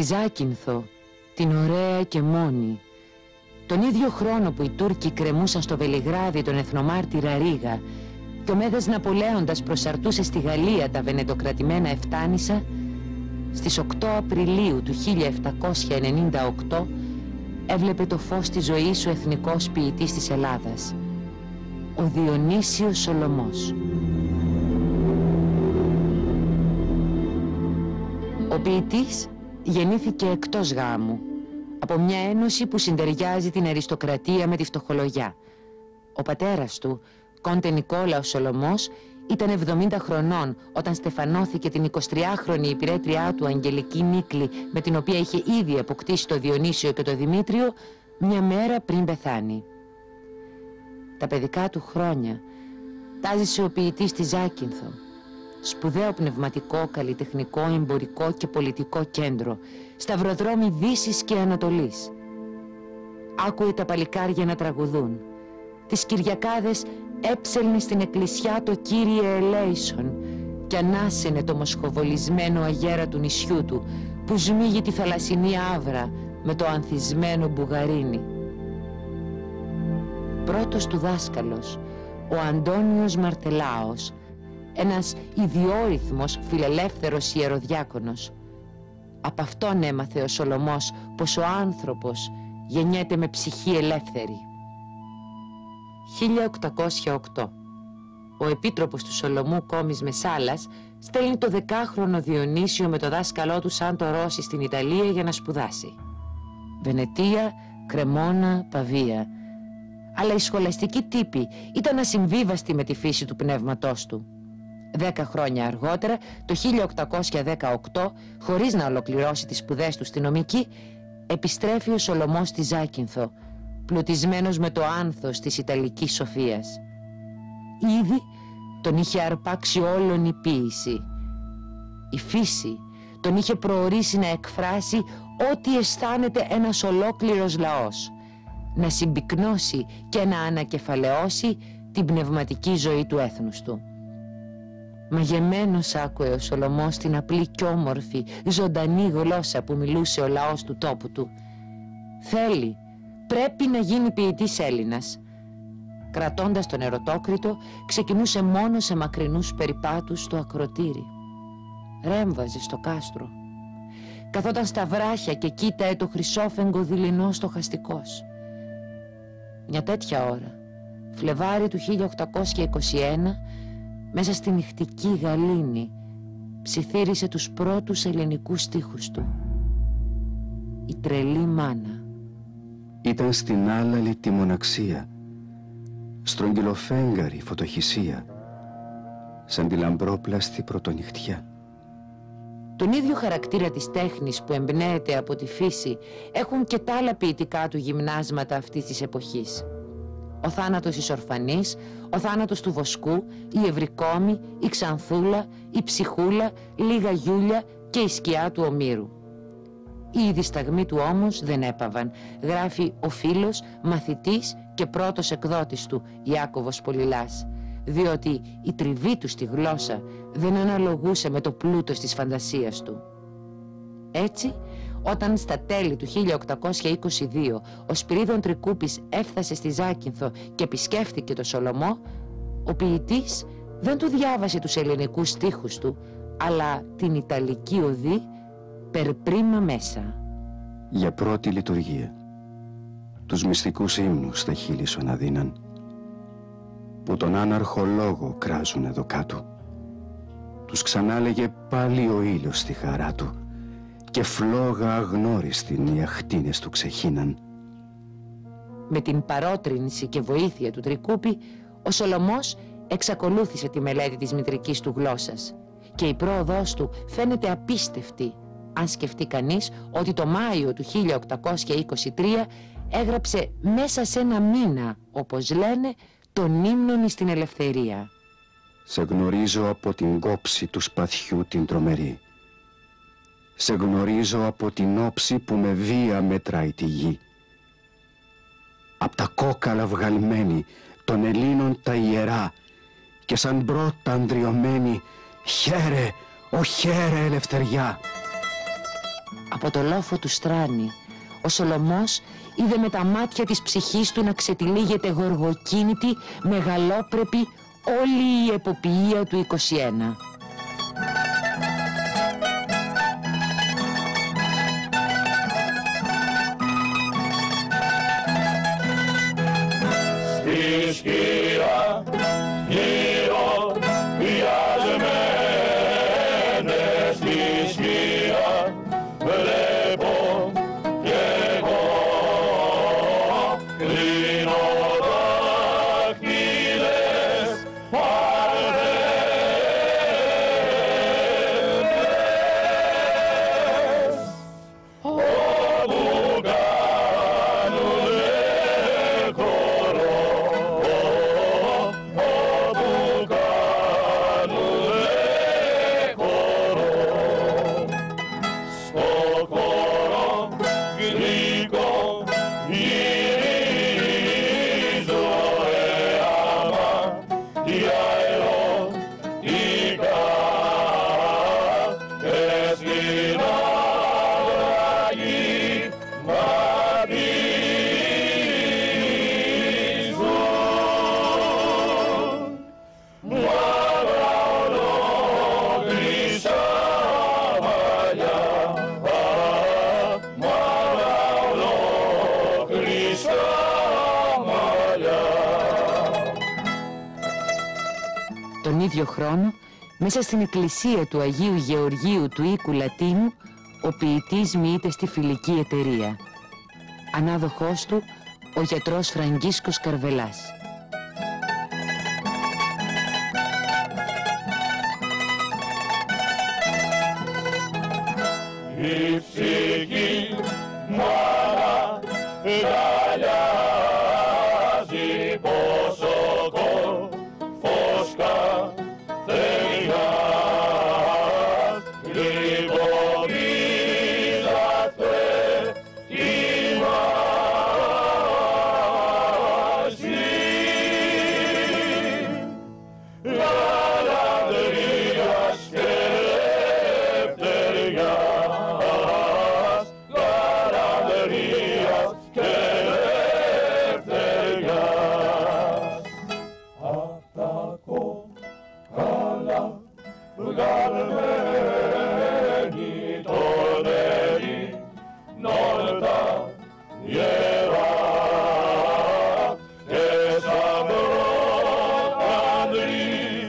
Ζάκυνθο, την ωραία και μόνη, τον ίδιο χρόνο που οι Τούρκοι κρεμούσαν στο Βελιγράδι τον εθνομάρτυρα Ρίγα και ο Μέγας Ναπολέοντας προσαρτούσε στη Γαλλία τα βενετοκρατημένα Εφτάνησα, στις 8 Απριλίου του 1798 έβλεπε το φως της ζωής ο εθνικός ποιητής της Ελλάδας, ο Διονύσιος Σολωμός. Ο ποιητής γεννήθηκε εκτός γάμου, από μια ένωση που συντεριάζει την αριστοκρατία με τη φτωχολογιά. Ο πατέρας του, Κόντε Νικόλαος Σολωμός, ήταν 70 χρονών όταν στεφανώθηκε την 23χρονη υπηρέτριά του Αγγελική Νίκλη, με την οποία είχε ήδη αποκτήσει το Διονύσιο και το Δημήτριο, μια μέρα πριν πεθάνει. Τα παιδικά του χρόνια τάζησε ο ποιητής στη Ζάκυνθο, σπουδαίο πνευματικό, καλλιτεχνικό, εμπορικό και πολιτικό κέντρο, σταυροδρόμι Δύσης και Ανατολής. Άκουε τα παλικάρια να τραγουδούν, τις Κυριακάδες έψελνε στην εκκλησιά το Κύριε Ελέησον και ανάσαινε το μοσχοβολισμένο αγέρα του νησιού του που σμίγει τη θαλασσινή άβρα με το ανθισμένο μπουγαρίνι. Πρώτος του δάσκαλος, ο Αντώνιος Μαρτελάος, ένας ιδιόρυθμος φιλελεύθερος ιεροδιάκονος. Από αυτόν έμαθε ο Σολωμός πως ο άνθρωπος γεννιέται με ψυχή ελεύθερη. 1808. Ο επίτροπος του Σολωμού Κόμης Μεσάλας στέλνει το 10χρονο Διονύσιο με το δάσκαλό του Σάντο Ρώση στην Ιταλία για να σπουδάσει. Βενετία, Κρεμόνα, Παβία. Αλλά οι σχολαστικοί τύποι ήταν ασυμβίβαστοι με τη φύση του πνεύματός του. 10 χρόνια αργότερα, το 1818, χωρίς να ολοκληρώσει τις σπουδές του στη νομική, επιστρέφει ο Σολωμός στη Ζάκυνθο, πλουτισμένος με το άνθος της Ιταλικής σοφίας. Ήδη τον είχε αρπάξει όλον η ποίηση. Η φύση τον είχε προορίσει να εκφράσει ό,τι αισθάνεται ένας ολόκληρος λαός, να συμπυκνώσει και να ανακεφαλαιώσει την πνευματική ζωή του έθνους του. Μαγεμένος άκουε ο Σολωμός την απλή κι όμορφη, ζωντανή γλώσσα που μιλούσε ο λαός του τόπου του. Θέλει, πρέπει να γίνει ποιητής Έλληνας. Κρατώντας τον ερωτόκριτο, ξεκινούσε μόνο σε μακρινούς περιπάτους στο ακροτήρι. Ρέμβαζε στο κάστρο. Καθόταν στα βράχια και κοίταε το χρυσόφεγγο δειλινό στοχαστικός. Μια τέτοια ώρα, Φλεβάρι του 1821, μέσα στη νυχτική γαλήνη, ψιθύρισε τους πρώτους ελληνικούς στίχους του. Η τρελή μάνα. Ήταν στην άλαλη τη μοναξία, στρογγυλοφέγγαρη φωτοχυσία, σαν τη λαμπρόπλαστη πρωτονυχτιά. Τον ίδιο χαρακτήρα της τέχνης που εμπνέεται από τη φύση έχουν και τα άλλα ποιητικά του γυμνάσματα αυτής της εποχής. Ο θάνατος της Ορφανής, ο θάνατος του Βοσκού, η Ευρικόμη, η Ξανθούλα, η Ψυχούλα, λίγα Γιούλια και η σκιά του Ομήρου. Οι δισταγμοί του όμως δεν έπαβαν, γράφει ο φίλος, μαθητής και πρώτος εκδότης του, Ιάκωβος Πολυλάς, διότι η τριβή του στη γλώσσα δεν αναλογούσε με το πλούτος της φαντασίας του. Έτσι, όταν στα τέλη του 1822 ο Σπυρίδων Τρικούπης έφτασε στη Ζάκυνθο και επισκέφθηκε το Σολωμό, ο ποιητής δεν του διάβασε τους ελληνικούς στίχους του, αλλά την Ιταλική οδή περπρίμα μέσα. Για πρώτη λειτουργία, τους μυστικούς ύμνους στα χείλη σου να δίναν, που τον άναρχο λόγο κράζουν εδώ κάτω. Τους ξανάλεγε πάλι ο ήλιος στη χαρά του και φλόγα αγνώριστην οι αχτίνες του ξεχύναν. Με την παρότρινση και βοήθεια του Τρικούπη, ο Σολωμός εξακολούθησε τη μελέτη της μητρικής του γλώσσας και η πρόοδός του φαίνεται απίστευτη, αν σκεφτεί κανείς ότι το Μάιο του 1823 έγραψε μέσα σε ένα μήνα, όπως λένε, τον ύμνον στην ελευθερία. Σε γνωρίζω από την κόψη του σπαθιού την τρομερή. Σε γνωρίζω από την όψη που με βία μετράει τη γη. Απ' τα κόκαλα βγαλμένη των Ελλήνων τα ιερά και σαν πρώτα ανδριωμένη, χαίρε, ο χαίρε ελευθεριά. Από το λόφο του στράνη, ο Σολομός είδε με τα μάτια της ψυχής του να ξετυλίγεται γοργοκίνητη, μεγαλόπρεπη όλη η εποποιία του 21. Στη σκύρα γύρω πιασμένες, στη σκύρα βλέπω κι εγώ, κλείνω δάχτυλες Τον ίδιο χρόνο, μέσα στην εκκλησία του Αγίου Γεωργίου του οίκου Λατίνου, ο ποιητής μοιείται στη φιλική εταιρεία. Ανάδοχός του, ο γιατρός Φραγκίσκος Καρβελάς. Η ψυχή μάνα γαλιάζει πόσο φώσκα θεγιάς, γλυκοβίζατε τη μαζί. Γαλανδρίας και ελευθεριάς, γαλανδρίας και ελευθεριάς. Απ' τα κόκαλα βγαλμένη τον Ελλήνων τα ιερά και σαν προκανδρή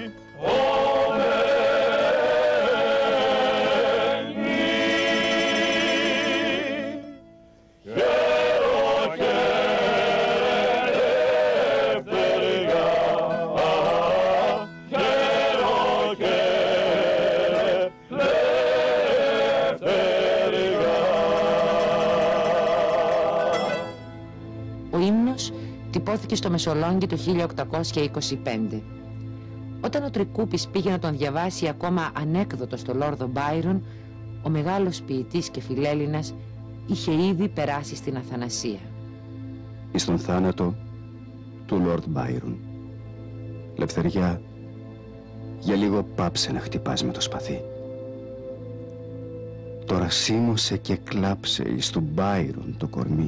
Ο ύμνος τυπώθηκε στο Μεσολόγγι το 1825. Όταν ο Τρικούπης πήγε να τον διαβάσει ακόμα ανέκδοτο στο Λόρδο Μπάιρον, ο μεγάλος ποιητής και φιλέλληνας είχε ήδη περάσει στην αθανασία. Εις τον θάνατο του Λόρδ Μπάιρον. Λευθεριά, για λίγο πάψε να χτυπάς με το σπαθί. Τώρα σίμωσε και κλάψε εις του Μπάιρον το κορμί.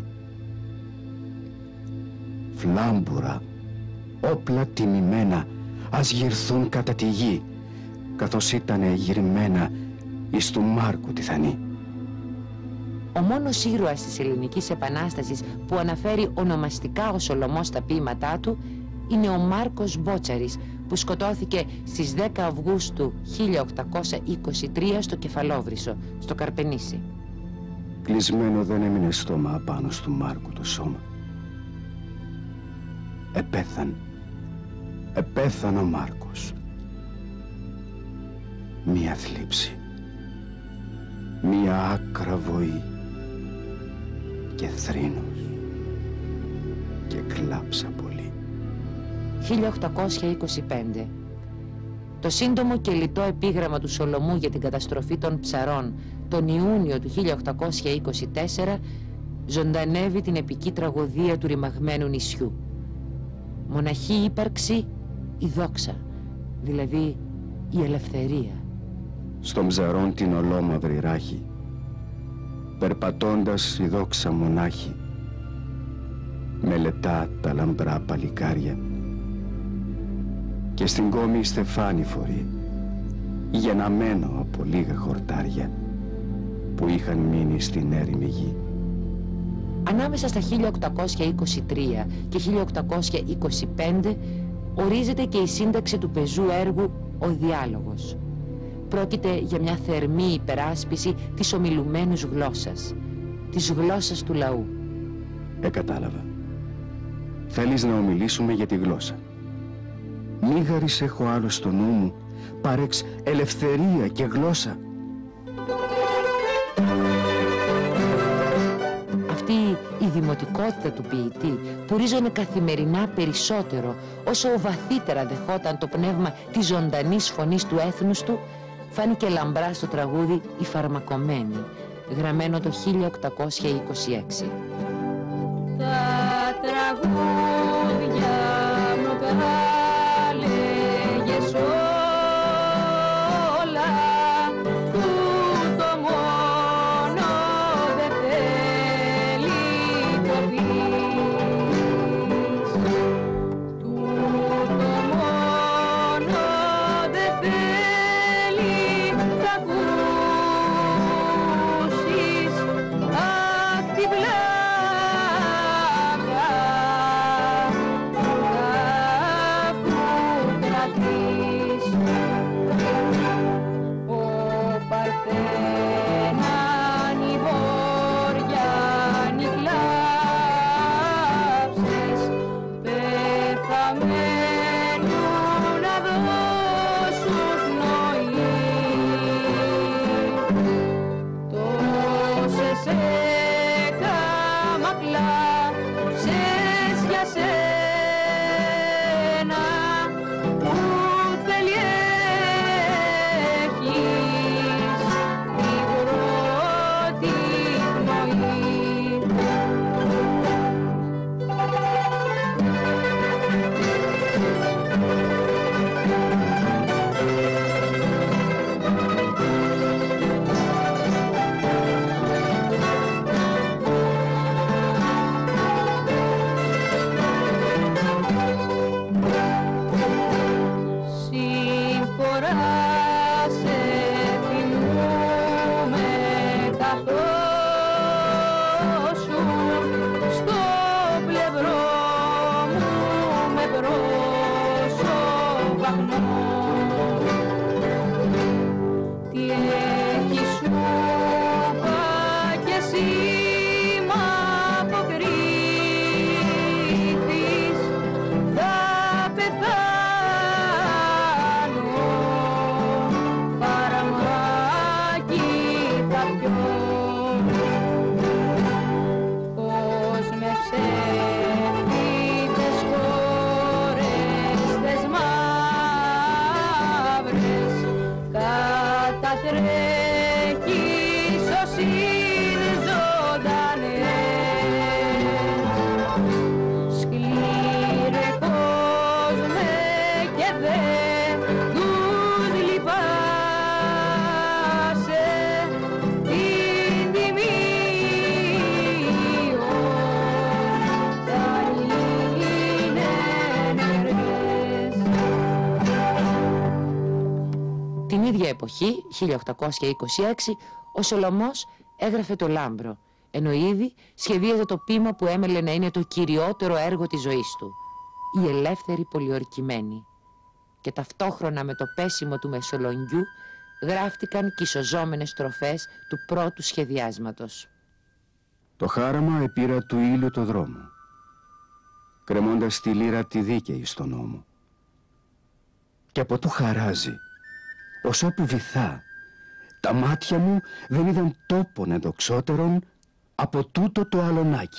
Φλάμπουρα, όπλα τιμημένα, ας γυρθούν κατά τη γη, καθώς ήτανε γυρμένα εις του Μάρκου τη θανή. Ο μόνος ήρωας της Ελληνικής Επανάστασης που αναφέρει ονομαστικά ο Σολομός στα ποίηματά του είναι ο Μάρκος Μπότσαρης, που σκοτώθηκε στις 10 Αυγούστου 1823 στο Κεφαλόβρυσο, στο Καρπενήσι. Κλεισμένο δεν έμεινε στόμα απάνω στου Μάρκου το σώμα. Επέθαν ο Μάρκος. Μία θλίψη, μία άκρα βοή και θρήνος, και κλάψα πολύ. 1825. Το σύντομο και λιτό επίγραμμα του Σολομού για την καταστροφή των ψαρών τον Ιούνιο του 1824 ζωντανεύει την επική τραγωδία του ρημαγμένου νησιού. Μοναχή ύπαρξη, η δόξα, δηλαδή η ελευθερία. Στον ψαρών την ολόμαυρη ράχη περπατώντας η δόξα μονάχη, μελετά τα λαμπρά παλικάρια και στην κόμη στεφάνι φορεί, γεναμένο από λίγα χορτάρια που είχαν μείνει στην έρημη γη. Ανάμεσα στα 1823 και 1825 ορίζεται και η σύνταξη του πεζού έργου «Ο Διάλογος». Πρόκειται για μια θερμή υπεράσπιση της ομιλουμένους γλώσσας, της γλώσσας του λαού. Κατάλαβα. Θέλεις να ομιλήσουμε για τη γλώσσα. Μη γαρις έχω άλλο στο νου μου, παρέξ ελευθερία και γλώσσα. Αυτή η δημοτικότητα του ποιητή που ρίζωνε καθημερινά περισσότερο όσο βαθύτερα δεχόταν το πνεύμα της ζωντανής φωνής του έθνους του, φάνηκε λαμπρά στο τραγούδι «Η Φαρμακομένη», γραμμένο το 1826. Τα τραγούδια μου τα λέγες όλα, τούτο μόνο δεν θέλει το πεις, τούτο μόνο δεν θέλει τα ακούσεις, αχ τη βλάβη. Την ίδια εποχή, 1826, ο Σολωμός έγραφε το Λάμπρο, ενώ ήδη σχεδίαζε το ποίημα που έμελε να είναι το κυριότερο έργο της ζωής του, η ελεύθερη πολιορκημένη. Και ταυτόχρονα με το πέσιμο του Μεσολογγιού γράφτηκαν και οι σωζόμενες στροφές του πρώτου σχεδιάσματος. Το χάραμα επήρα του ήλιου το δρόμο, κρεμώντας τη λύρα τη δίκαιη στον νόμο. Και από του χαράζει, ως όπου βυθά, τα μάτια μου δεν είδαν τόπον εδοξότερον από τούτο το αλωνάκι.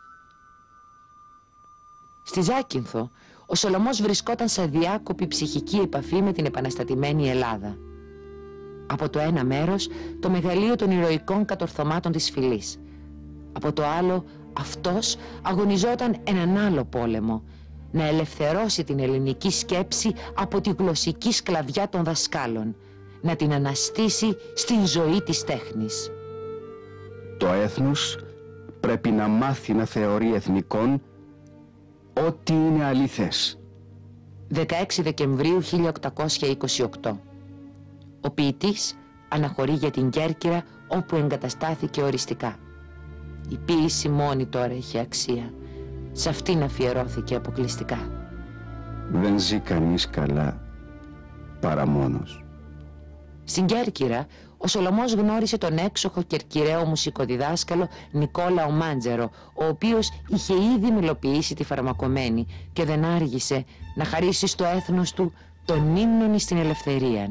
Στη Ζάκυνθο, ο Σολωμός βρισκόταν σε αδιάκοπη ψυχική επαφή με την επαναστατημένη Ελλάδα. Από το ένα μέρος, το μεγαλείο των ηρωικών κατορθωμάτων της φυλής. Από το άλλο, αυτός αγωνιζόταν έναν άλλο πόλεμο, να ελευθερώσει την ελληνική σκέψη από τη γλωσσική σκλαβιά των δασκάλων, να την αναστήσει στην ζωή της τέχνης. Το έθνος πρέπει να μάθει να θεωρεί εθνικών ό,τι είναι αλήθες. 16 Δεκεμβρίου 1828. Ο ποιητής αναχωρεί για την Κέρκυρα, όπου εγκαταστάθηκε οριστικά. Η ποίηση μόνη τώρα έχει αξία. Σε αυτήν αφιερώθηκε αποκλειστικά. Δεν ζει κανείς καλά παρά μόνος. Στην Κέρκυρα, ο Σολωμός γνώρισε τον έξοχο κερκυραίο μουσικοδιδάσκαλο Νικόλαο Μάντζερο, ο οποίος είχε ήδη μελοποιήσει τη Φαρμακομένη και δεν άργησε να χαρίσει στο έθνος του τον ύμνον στην ελευθερία.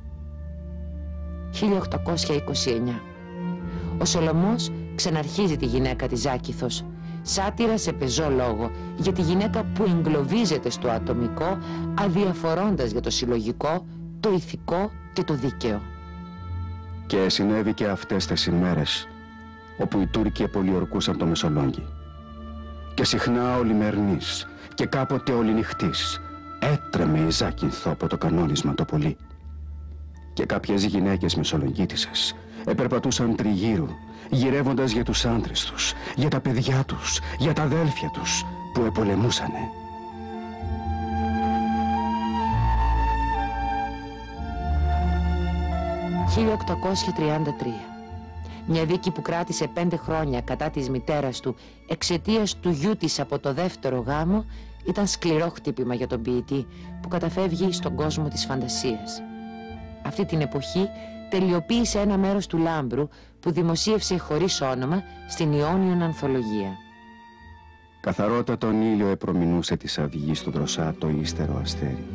1829. Ο Σολωμός ξαναρχίζει τη γυναίκα της Ζάκηθος, σάτυρα σε πεζό λόγο για τη γυναίκα που εγκλωβίζεται στο ατομικό, αδιαφορώντας για το συλλογικό, το ηθικό και το δίκαιο. Και συνέβη και αυτές τις ημέρες, όπου οι Τούρκοι πολιορκούσαν το Μεσολόγγι. Και συχνά ο Λιμερνής και κάποτε ο Λινυχτής έτρεμε η Ζάκυνθο από το κανόνισμα το πολύ. Και κάποιες γυναίκες μεσολογγίτισσες επερπατούσαν τριγύρου, γυρεύοντας για τους άντρες τους, για τα παιδιά τους, για τα αδέλφια τους που επολεμούσανε. «1833. Μια δίκη που κράτησε 5 χρόνια κατά της μητέρας του εξαιτίας του γιού της από το δεύτερο γάμο ήταν σκληρό χτύπημα για τον ποιητή που καταφεύγει στον κόσμο της φαντασίας. Αυτή την εποχή τελειοποίησε ένα μέρος του Λάμπρου που δημοσίευσε χωρίς όνομα στην Ιόνιον Ανθολογία. Καθαρότατον ήλιο επρομηνούσε της αυγής του δροσά το ύστερο αστέρι.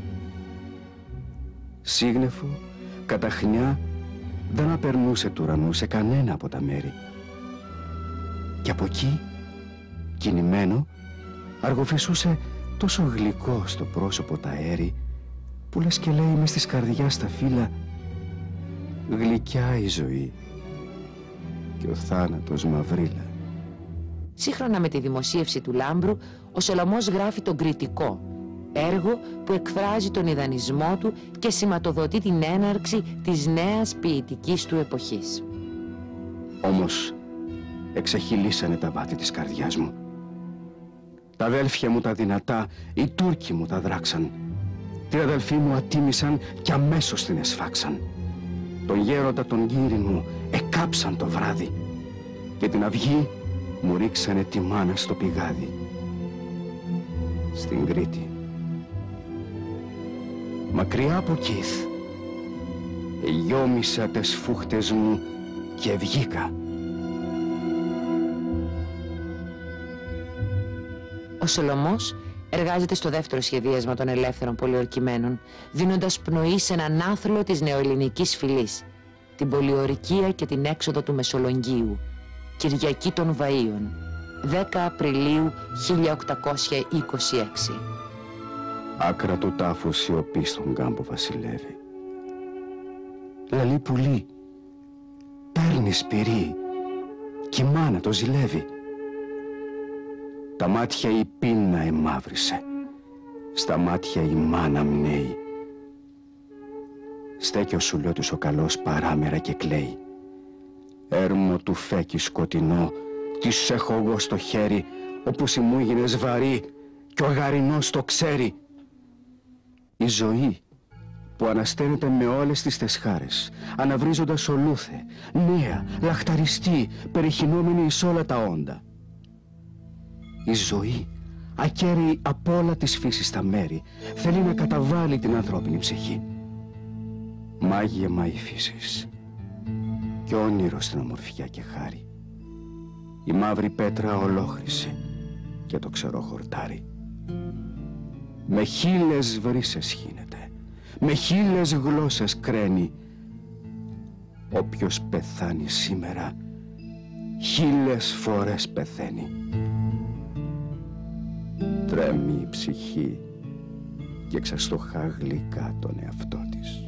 Σύγνεφο, καταχνιά, δεν απερνούσε του ουρανού σε κανένα από τα μέρη. Και από εκεί, κινημένο, αργοφυσούσε τόσο γλυκό στο πρόσωπο τα αέρι, που λες και λέει μες της καρδιάς στα φύλλα, γλυκιά η ζωή και ο θάνατος μαυρίλα. Σύγχρονα με τη δημοσίευση του Λάμπρου, ο Σολωμός γράφει τον Κριτικό, έργο που εκφράζει τον ιδανισμό του και σηματοδοτεί την έναρξη της νέας ποιητικής του εποχής. Όμως εξεχυλίσανε τα βάθη της καρδιάς μου. Τα αδέλφια μου τα δυνατά, οι Τούρκοι μου τα δράξαν. Την αδελφή μου ατίμησαν και αμέσως την εσφάξαν. Τον γέροντα τον γύρι μου εκάψαν το βράδυ και την αυγή μου ρίξανε τη μάνα στο πηγάδι. Στην Κρήτη, μακριά από Κίθ, γιόμισα τες φούχτες μου και βγήκα. Ο Σολωμός εργάζεται στο δεύτερο σχεδίασμα των ελεύθερων πολιορκημένων, δίνοντας πνοή σε έναν άθλο της νεοελληνικής φυλής, την πολιορκία και την έξοδο του Μεσολογγίου, Κυριακή των Βαΐων, 10 Απριλίου 1826. Άκρα του τάφου σιωπή στον κάμπο βασιλεύει. Λαλή πουλί, παίρνει σπυρί, κι η μάνα το ζηλεύει. Τα μάτια η πείνα εμαύρισε, στα μάτια η μάνα μνέει. Στέκει ο σουλιώτης ο καλός παράμερα και κλαίει. Έρμο του φέκι σκοτεινό, τι σ' έχω εγώ στο χέρι, όπως η μου έγινες βαρύ κι ο αγαρινός το ξέρει. Η ζωή που ανασταίνεται με όλες τις τεσχάρες, αναβρίζοντας ολούθε, νέα, λαχταριστή, περιχυνόμενη εις όλα τα όντα. Η ζωή, ακέραιη από όλα της φύσης τα μέρη, θέλει να καταβάλει την ανθρώπινη ψυχή. Μάγεμα η φύσης και όνειρο στην ομορφιά και χάρη. Η μαύρη πέτρα ολόχρησε και το ξερό χορτάρι. Με 1000 βρύσες χύνεται, με 1000 γλώσσες κραίνει. Όποιος πεθάνει σήμερα, 1000 φορές πεθαίνει. Τρέμει η ψυχή και ξεστοχά γλυκά τον εαυτό της.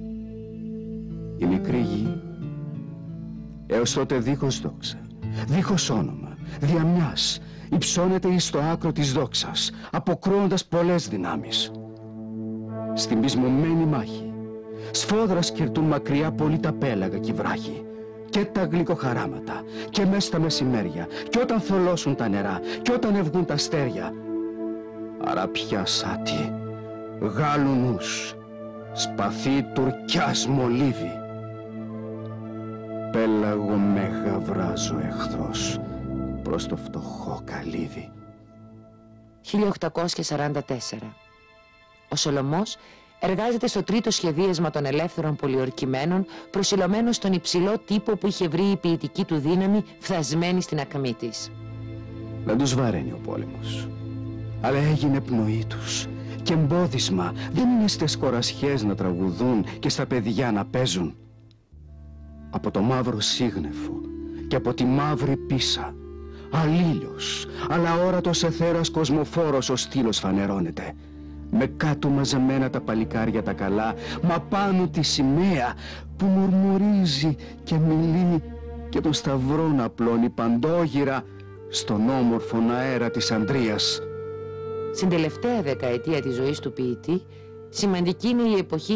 Η μικρή γη, έως τότε δίχως δόξα, δίχως όνομα, δια μιας, υψώνεται εις το άκρο της δόξας, αποκρούοντας πολλές δυνάμεις. Στην πεισμωμένη μάχη, σφόδρα σκυρτούν μακριά πολύ τα πέλαγα κι οι βράχοι, και τα γλυκοχαράματα και μες στα μεσημέρια και όταν θολώσουν τα νερά και όταν ευγούν τα αστέρια. Άρα πια σάτι, Γάλλου νους, σπαθί Τουρκιάς μολύβι. Πέλαγο μέγα βράζω εχθρός προς το φτωχό καλύβι. 1844. Ο Σολομός εργάζεται στο τρίτο σχεδίασμα των ελεύθερων πολιορκημένων, προσιλωμένος στον υψηλό τύπο που είχε βρει η ποιητική του δύναμη φθασμένη στην ακμή της. Δεν τους βαραίνει ο πόλεμος, αλλά έγινε πνοή τους και εμπόδισμα. Δεν είναι στις κορασιές να τραγουδούν και στα παιδιά να παίζουν. Από το μαύρο σύγνεφο και από τη μαύρη πίσα, αλήλιος, αλλά όρατος εθέρας κοσμοφόρος ο στήλος φανερώνεται. Με κάτω μαζεμένα τα παλικάρια τα καλά, μα πάνω τη σημαία που μουρμουρίζει και μιλεί και τον σταυρό να απλώνει παντόγυρα στον όμορφον αέρα της Ανδρείας. Στην τελευταία δεκαετία της ζωής του ποιητή, σημαντική είναι η εποχή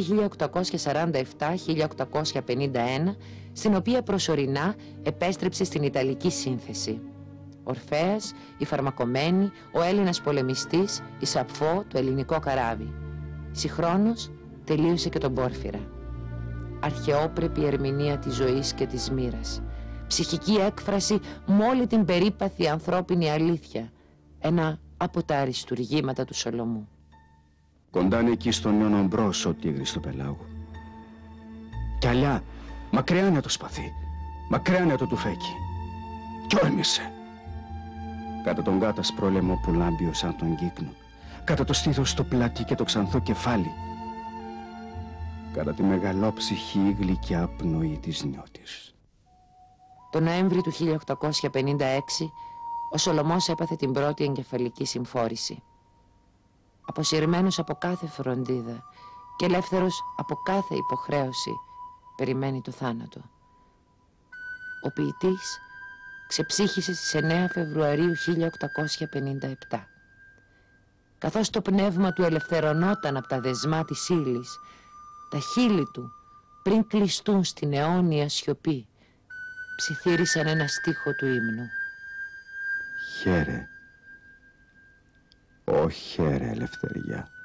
1847-1851, στην οποία προσωρινά επέστρεψε στην Ιταλική σύνθεση. Ορφέας, η Φαρμακομένη, ο Έλληνας πολεμιστής, η Σαπφό, το ελληνικό καράβι. Συγχρόνως τελείωσε και τον Πόρφυρα. Αρχαιόπρεπη ερμηνεία της ζωής και της μοίρας. Ψυχική έκφραση με όλη την περίπαθη ανθρώπινη αλήθεια. Ένα από τα αριστουργήματα του Σολομού. Κοντά είναι εκεί στον αιώνο μπρος ο τίγρης του πελάγου. Κι αλλιά, μακριά είναι το σπαθί, μακριά είναι το τουφέκι. Κι όρμησε. Κατά τον κάτασπρο λαιμό που λάμπει σαν τον κύκνο, κατά το στήθος το πλάτη και το ξανθό κεφάλι, κατά τη μεγαλόψυχη γλυκιά πνοή της νιώτης. Το Νοέμβρη του 1856, ο Σολομός έπαθε την πρώτη εγκεφαλική συμφόρηση. Αποσυρμένος από κάθε φροντίδα και ελεύθερος από κάθε υποχρέωση, περιμένει το θάνατο. Ο ποιητής ξεψύχησε στις 9 Φεβρουαρίου 1857. Καθώς το πνεύμα του ελευθερωνόταν από τα δεσμά της ύλης, τα χείλη του, πριν κλειστούν στην αιώνια σιωπή, ψιθύρισαν ένα στίχο του ύμνου. Χαίρε, ω χαίρε ελευθεριά.